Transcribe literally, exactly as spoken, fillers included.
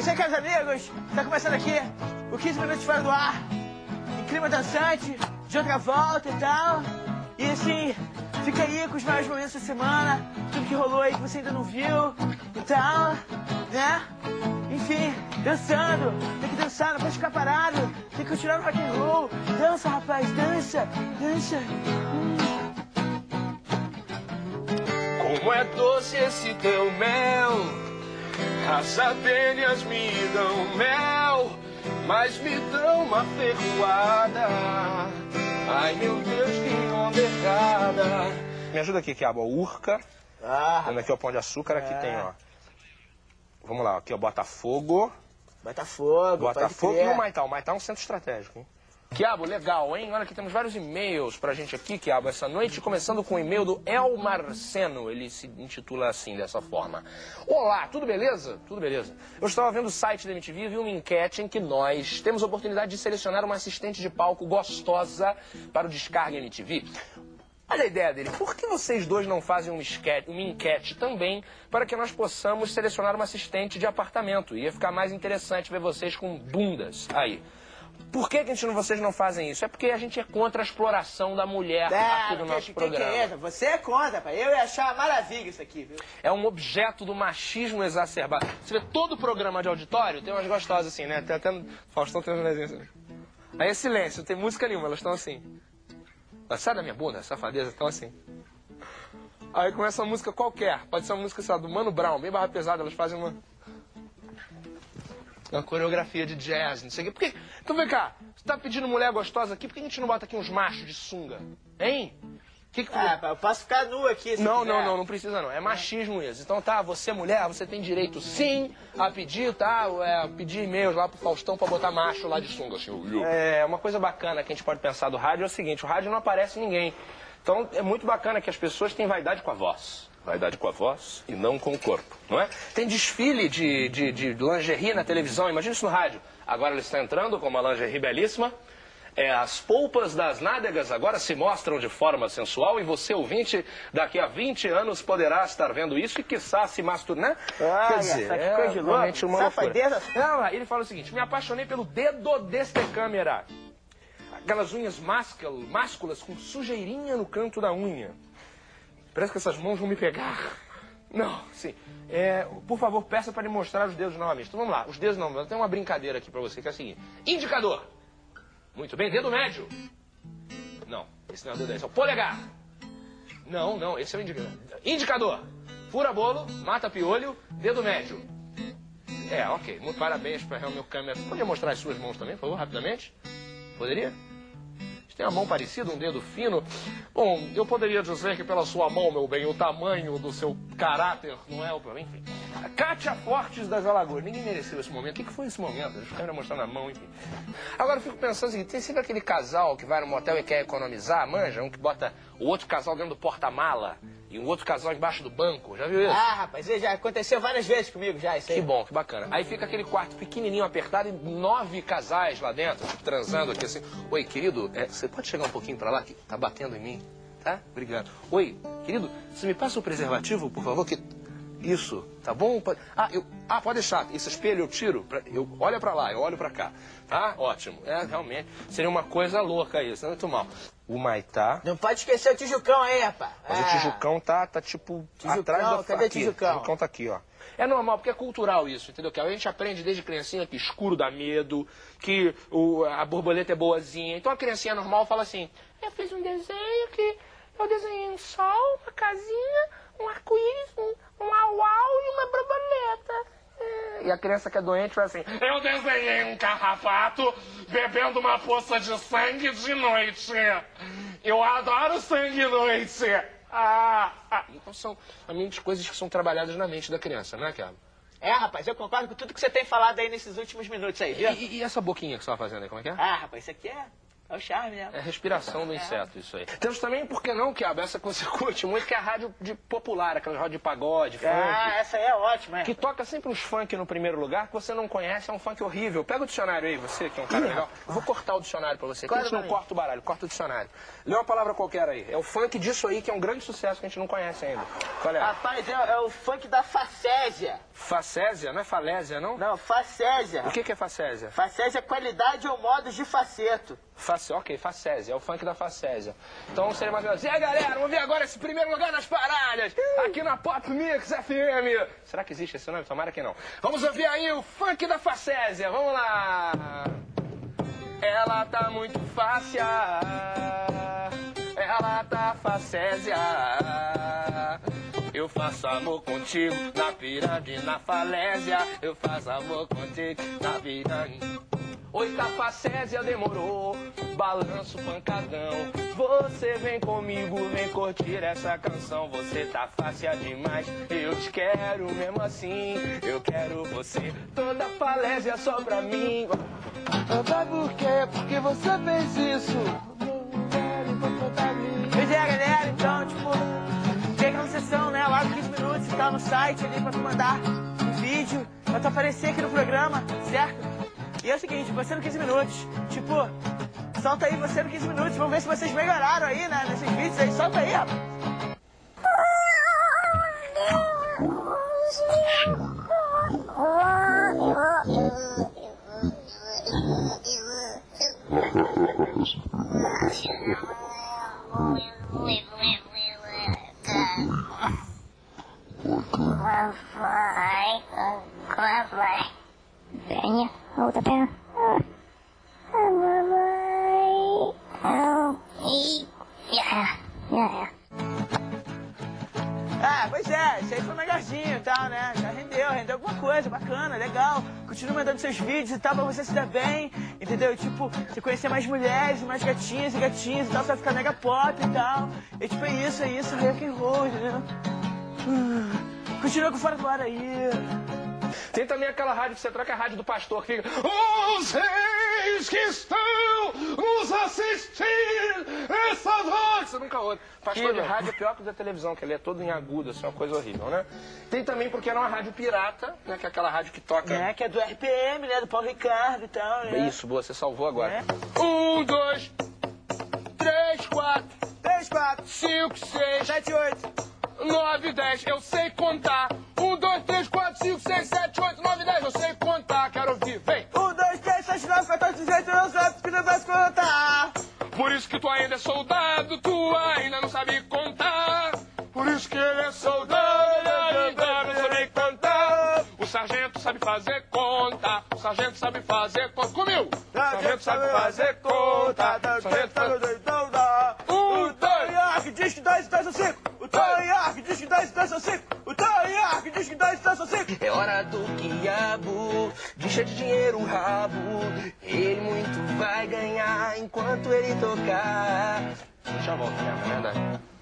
isso aí, caros amigos. Tá começando aqui o quinze minutos fora do ar. Em clima dançante, de outra volta e tal. E assim, fica aí com os maiores momentos da semana. Tudo que rolou aí que você ainda não viu e tal, né? Enfim, dançando. Tem que dançar, não pode ficar parado. Tem que continuar no rock and roll. Dança, rapaz, dança, dança. Hum. Como é doce esse teu mel, as abelhas me dão mel, mas me dão uma ferroada. Ai meu Deus, que onda errada. Me ajuda aqui, Quiabo, urca. Ah, Vendo aqui o pão de açúcar, aqui é. tem, ó. Vamos lá, aqui, ó, Botafogo. Botafogo, Botafogo e o Maitá. O Maitá é um centro estratégico, hein? Quiabo, legal, hein? Olha aqui, temos vários e-mails pra gente aqui, Quiabo, essa noite, começando com o e-mail do El Marceno. Ele se intitula assim, dessa forma. Olá, tudo beleza? Tudo beleza. Eu estava vendo o site da M T V e vi uma enquete em que nós temos a oportunidade de selecionar uma assistente de palco gostosa para o Descarga M T V. Olha a ideia dele. Por que vocês dois não fazem uma, esquete, uma enquete também para que nós possamos selecionar uma assistente de apartamento? Ia ficar mais interessante ver vocês com bundas aí. Por que, que a gente, vocês não fazem isso? É porque a gente é contra a exploração da mulher é, aqui no nosso que, programa. Que que é isso? Você é contra, pai. Eu ia achar uma maravilha isso aqui, viu? É um objeto do machismo exacerbado. Você vê todo programa de auditório, tem umas gostosas assim, né? Tem até... Faustão tem umas assim. Aí é silêncio, não tem música nenhuma, elas estão assim. Sai da minha bunda, safadeza, estão assim. Aí começa uma música qualquer, pode ser uma música, sei lá, do Mano Brown, bem barra pesada, elas fazem uma... Uma coreografia de jazz, não sei o quê. Por que... Então vem cá, você tá pedindo mulher gostosa aqui, por que a gente não bota aqui uns machos de sunga? Hein? Que que... Ah, eu posso ficar nu aqui se Não, quiser. não, não, não precisa não. É machismo isso. Então tá, você mulher, você tem direito sim a pedir, tá? É, pedir e-mails lá pro Faustão pra botar macho lá de sunga, assim. É, uma coisa bacana que a gente pode pensar do rádio é o seguinte, o rádio não aparece ninguém. Então é muito bacana que as pessoas têm vaidade com a voz. Vaidade com a voz e não com o corpo, não é? Tem desfile de, de, de lingerie na televisão, imagina isso no rádio. Agora ele está entrando com uma lingerie belíssima. É, as polpas das nádegas agora se mostram de forma sensual e você, ouvinte, daqui a vinte anos poderá estar vendo isso e, quiçá, se masturbar, né? Ah, Quer dizer, essa é coisa de louco. realmente uma loucura. Safadeza. Não, ele fala o seguinte, me apaixonei pelo dedo deste câmera. Aquelas unhas másculas, másculas com sujeirinha no canto da unha. Parece que essas mãos vão me pegar. Não, sim. É, por favor, peça para ele mostrar os dedos novamente. Então vamos lá, os dedos não, eu tenho uma brincadeira aqui para você, que é a seguinte. Indicador. Muito bem, dedo médio. Não, esse não é o dedo, esse é o polegar. Não, não, esse é o indicador. Indicador. Fura bolo, mata piolho, dedo médio. É, ok. Muito parabéns para o meu câmera. Você poderia mostrar as suas mãos também, por favor, rapidamente? Poderia? Você tem uma mão parecida, um dedo fino? Bom, eu poderia dizer que pela sua mão, meu bem, o tamanho do seu caráter não é o problema. Enfim. Kátia Fortes das Alagoas. Ninguém mereceu esse momento. O que, que foi esse momento? Deixa o câmera mostrando a mão, enfim. Agora eu fico pensando assim, tem sempre aquele casal que vai no motel e quer economizar, manja? Um que bota o outro casal dentro do porta-mala e um outro casal embaixo do banco. Já viu isso? Ah, rapaz, já aconteceu várias vezes comigo já, isso aí. Que bom, que bacana. Aí fica aquele quarto pequenininho, apertado e nove casais lá dentro, tipo, transando aqui assim. Oi, querido, é, você pode chegar um pouquinho pra lá que tá batendo em mim? Tá? Obrigado. Oi, querido, você me passa o preservativo, por favor? Que... Isso, tá bom? Ah, eu... ah, pode deixar. Esse espelho eu tiro. Pra... Eu... Olha pra lá, eu olho pra cá. Tá? Ótimo. É, realmente. Seria uma coisa louca isso, não é muito mal. O Maitá. Não pode esquecer o Tijucão aí, rapaz. Mas ah. o Tijucão tá, tá tipo, Tijucão, atrás da... cadê aqui. Tijucão? O Tijucão tá aqui, ó. É normal, porque é cultural isso, entendeu? Que a gente aprende desde criancinha que escuro dá medo, que o, a borboleta é boazinha. Então a criancinha normal fala assim, eu fiz um desenho que eu desenhei um sol, uma casinha, um arco-íris, um, um au-au e uma borboleta. É. E a criança que é doente vai assim, eu desenhei um carrapato bebendo uma poça de sangue de noite. Eu adoro sangue de noite. Ah, ah. Então são realmente coisas que são trabalhadas na mente da criança, né, Quiabo? É, rapaz, eu concordo com tudo que você tem falado aí nesses últimos minutos aí, viu? E, e essa boquinha que você tá fazendo aí, como é que é? Ah, rapaz, isso aqui é É o charme, né? É a respiração do inseto, isso aí. Temos também, por que não, Quiabo, essa que você curte muito, que é a rádio de popular, aquela rádio de pagode, funk. Ah, essa aí é ótima, é. Que toca sempre uns funk no primeiro lugar, que você não conhece, é um funk horrível. Pega o dicionário aí, você, que é um cara legal. Eu vou cortar o dicionário pra você, que a gente não corta o baralho, corta o dicionário. Lê uma palavra qualquer aí. É o funk disso aí, que é um grande sucesso que a gente não conhece ainda. Qual é? Rapaz, é, é o funk da facésia. Facésia? Não é falésia, não? Não, facésia. O que, que é facésia? Facésia é qualidade ou modos de faceto. Face... Ok, facésia, é o funk da facésia. Então seria mais ou menos. E aí, galera, vamos ver agora esse primeiro lugar nas paradas, aqui na Pop Mix F M. Será que existe esse nome? Tomara que não. Vamos ouvir aí o funk da facésia, vamos lá. Ela tá muito fácil, ela tá facésia. Eu faço amor contigo na pirâmide, na falésia. Eu faço amor contigo na pirâmide. Oi, tá facésia, demorou, balanço pancadão. Você vem comigo, vem curtir essa canção. Você tá fácil demais, eu te quero mesmo assim. Eu quero você, toda falésia só pra mim. Sabe por quê? Porque você fez isso. Pois é, galera, então, tipo, tem aquela sessão, né, lá no quinze minutos, tá no site ali pra tu mandar um vídeo, pra tu aparecer aqui no programa, certo? E é o seguinte, você no quinze minutos, tipo, solta aí você no quinze minutos, vamos ver se vocês melhoraram aí, né, nesses vídeos aí, solta aí, rapaz. Perninha, a outra perna. Ah, pois é, isso aí foi melhorzinho e tal, né? Já rendeu, rendeu alguma coisa bacana, legal. Continua mandando seus vídeos e tal pra você se dar bem, entendeu? E, tipo, você conhecer mais mulheres, mais gatinhas e gatinhos e tal, você vai ficar mega pop e tal. E tipo, é isso, é isso, rock and roll, entendeu? Hum, continua com Fora do Ar aí. Tem também aquela rádio que você troca, a rádio do pastor, que fica... Os reis que estão nos assistindo essa noite. Você nunca ouve. Pastor de rádio é pior que o da televisão, que ele é todo em agudo, assim, uma coisa horrível, né? Tem também porque era uma rádio pirata, né? Que é aquela rádio que toca... É, que é do R P M, né? Do Paulo Ricardo e tal, né? Isso, boa, você salvou agora. É. Um, dois, três, quatro, três, quatro, cinco, seis, sete, oito, nove, dez, eu sei contar. Um, dois, três, quatro, cinco, seis, sete, oito, nove, dez, eu sei contar. Quero ouvir, vem. Um, dois, três, sete, nove, quatorze, dezoito, dezenove, que não vai contar. Por isso que tu ainda é soldado, tu ainda não sabe contar. Por isso que ele é soldado, ainda não sabe cantar. O sargento sabe fazer conta, o sargento sabe fazer conta. Comigo! O sargento sabe fazer conta, o sargento sabe fazer conta. Um, dois, diz que dois, dois são cinco. O Tonhaque diz que dois, dois são cinco. O Tonhaque diz que dois, dois são cinco. É hora do quiabo, de encher de dinheiro o rabo. Ele muito vai ganhar enquanto ele tocar. Já volto, né? É verdade.